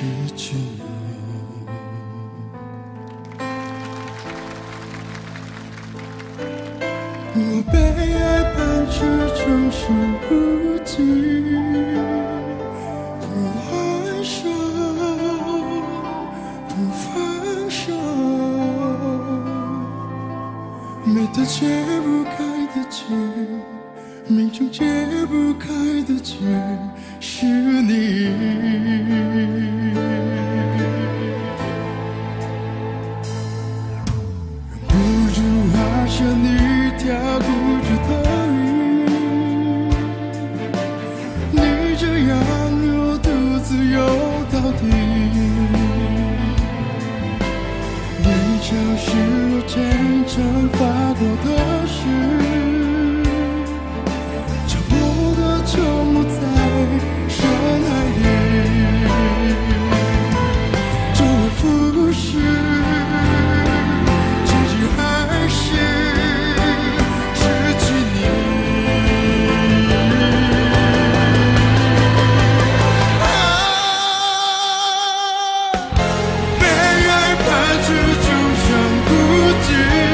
失去你。我被爱伴着终生孤寂，不还手，不放手，没得解不开的结，命中解不开的结，是你。忍不住爱上你条固执的鱼，你这样我独自游到底。年少时我虔诚发过的誓，就没在深海里，周而复始，结局还是失去你。被爱伴着终生孤寂。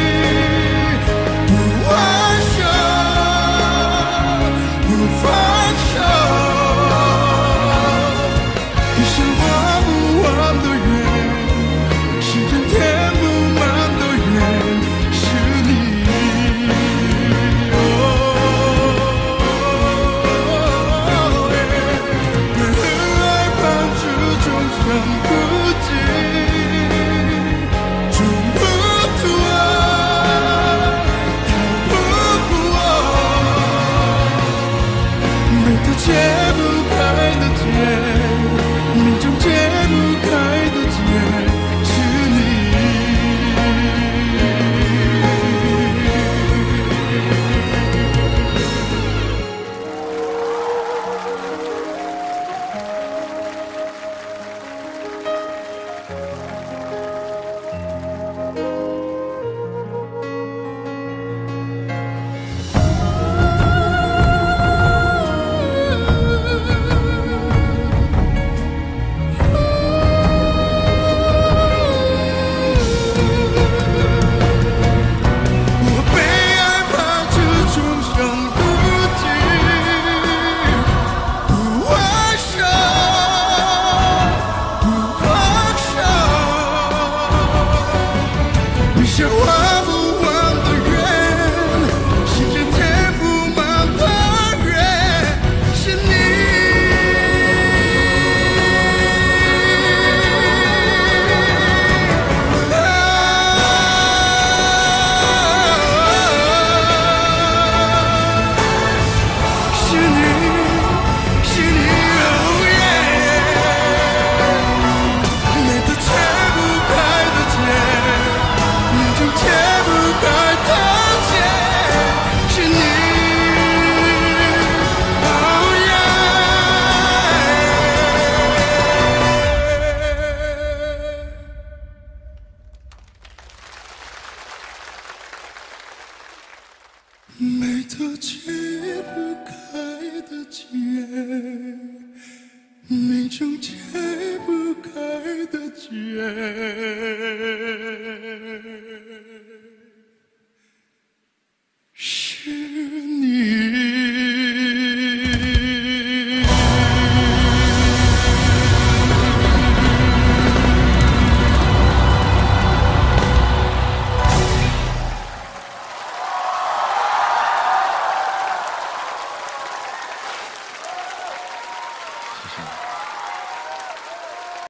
解不开的结，命中解不开的结，是你。像画不完的圆，心间填不满的月，是你。是你，是你，哦耶！没得解不开的结。解不开的结，是你。Oh yeah， 没得解不开的结，命中解不开的结。